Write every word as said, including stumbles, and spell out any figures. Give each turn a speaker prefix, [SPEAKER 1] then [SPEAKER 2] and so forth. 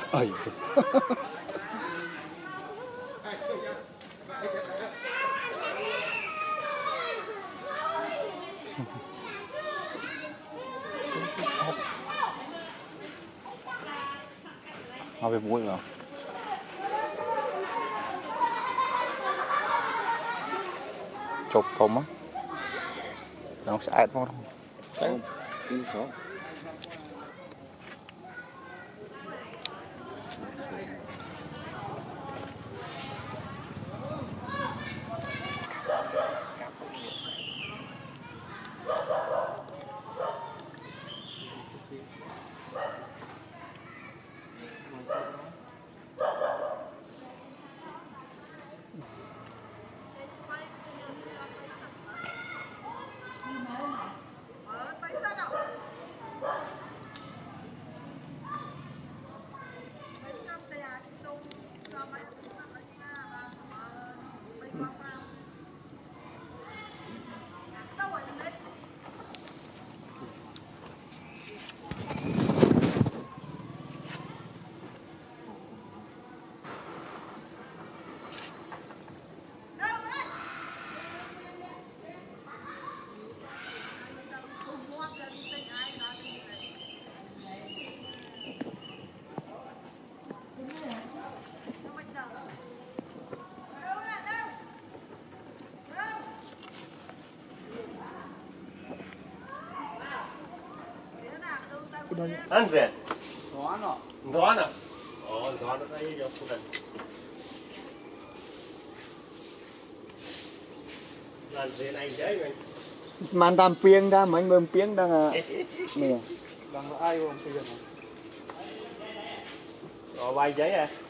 [SPEAKER 1] Ây. Nó về muối vào. Chụp tôm á. Nó sẽ ép không?
[SPEAKER 2] Không, không khó.
[SPEAKER 3] Ăn gì?
[SPEAKER 2] Gió nó.
[SPEAKER 3] Gió nè. Ồ, gió nó thấy vô phụ đình. Làm gì này đấy mình?
[SPEAKER 2] Màn tam piêng ra mấy bơm piêng đang à. Nè.
[SPEAKER 1] Đang ai không?
[SPEAKER 3] Rồi bay giấy à?